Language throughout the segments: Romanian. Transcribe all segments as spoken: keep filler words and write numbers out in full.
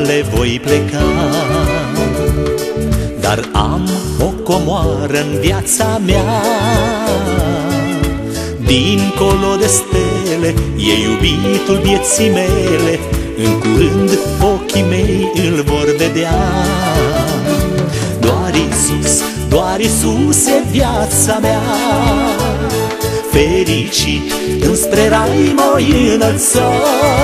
tale voi pleca. Dar am o comoară în viața mea, dincolo de stele e iubitul vieții mele. În curând ochii mei îl vor vedea. Doar Iisus, doar Iisus e viața mea. Fericit înspre rai mă-i înălța.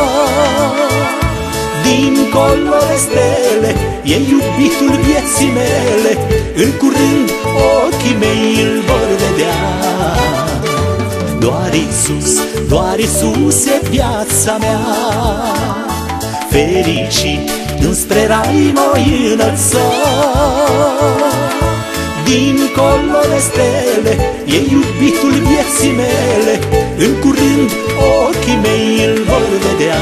Dincolo de stele e iubitul vieții mele. În curând ochii mei îl vor vedea. Doar Iisus, doar Iisus e viața mea. Fericit înspre rai mă-i înălța. Dincolo de stele e iubitul vieții mele. În curând ochii mei îl vor vedea.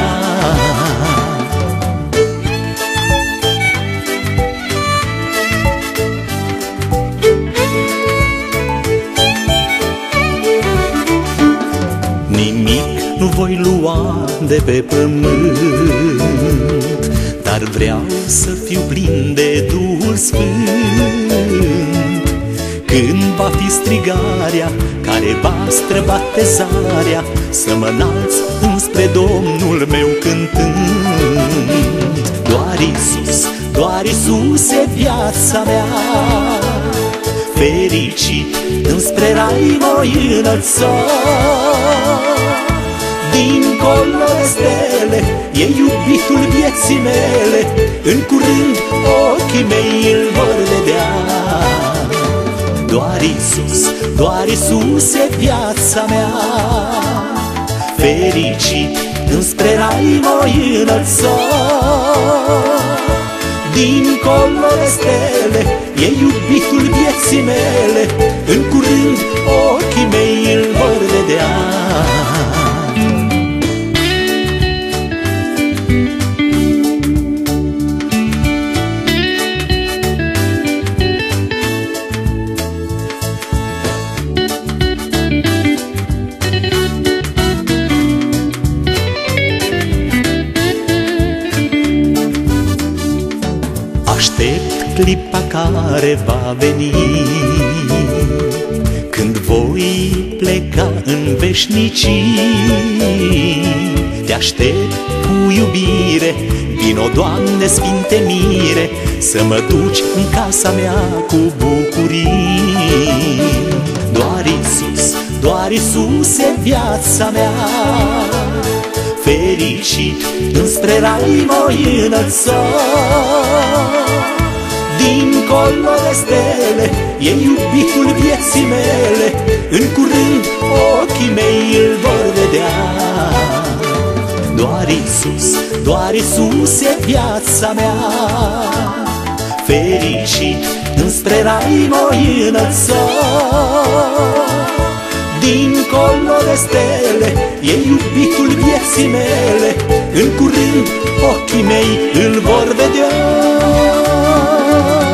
Nimic nu voi lua de pe pământ, dar vreau să fiu plin de Duhul Sfânt. Când va fi strigarea care va străbate zarea, să mă înalț înspre Domnul meu cântând. Doar Iisus, doar Iisus e viața mea. Fericit înspre rai mă-i înălța. Dincolo de stele e iubitul vieții mele. În curând ochii mei îl vor vedea. Doar Iisus, doar Iisus e viața mea. Fericit înspre rai mă-i înălța. Dincolo de stele e iubitul vieții mele. În curând ochii mei îl vor vedea. Aștept clipa care va veni, când voi pleca în veșnicii. Te aștept cu iubire, vino, Doamne, Sfinte mire, să mă duci în casa mea cu bucurii. Doar Iisus, doar Iisus e viața mea. Fericit înspre rai mă-i înălța. Dincolo de stele e iubitul vieții mele. În curând ochii mei îl vor vedea. Doar Iisus, doar Iisus e viața mea. Fericit înspre rai mă-i înălța. Dincolo de stele e iubitul vieții mele. În curând ochii mei îl vor vedea.